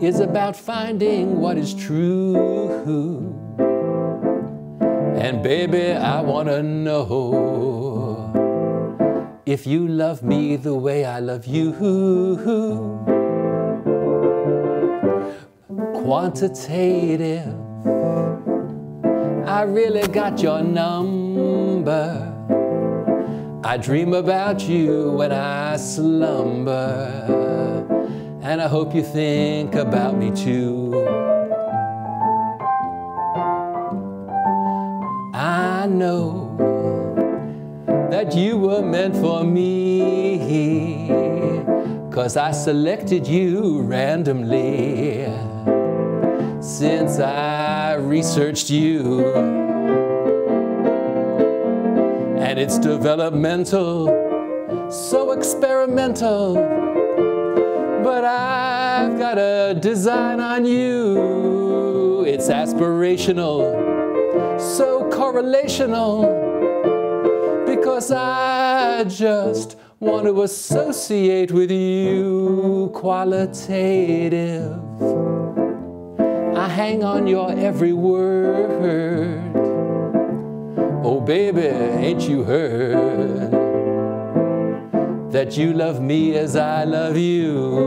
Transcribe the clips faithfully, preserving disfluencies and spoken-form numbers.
is about finding what is true. And baby, I wanna know if you love me the way I love you. Quantitative, I really got your number. I dream about you when I slumber, and I hope you think about me too. I know that you were meant for me, 'cause I selected you randomly since I researched you. And it's developmental, so experimental, but I've got a design on you. It's aspirational, so correlational, because I just want to associate with you. Qualitative, I hang on your every word. Oh baby, ain't you heard that you love me as I love you?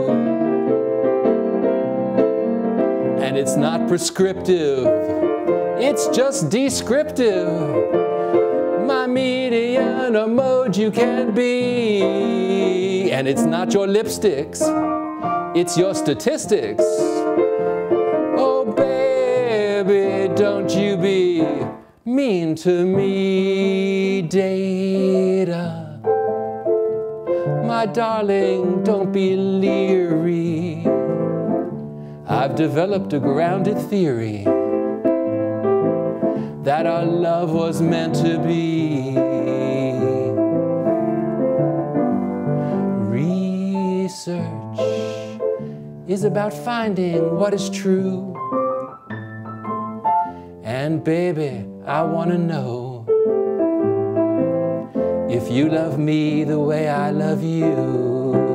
And it's not prescriptive, it's just descriptive. My median or mode you can be. And it's not your lipsticks, it's your statistics. Oh baby, don't you be mean to me. Data, my darling, don't be leery. I've developed a grounded theory that our love was meant to be. Research is about finding what is true. And baby, I wanna know if you love me the way I love you.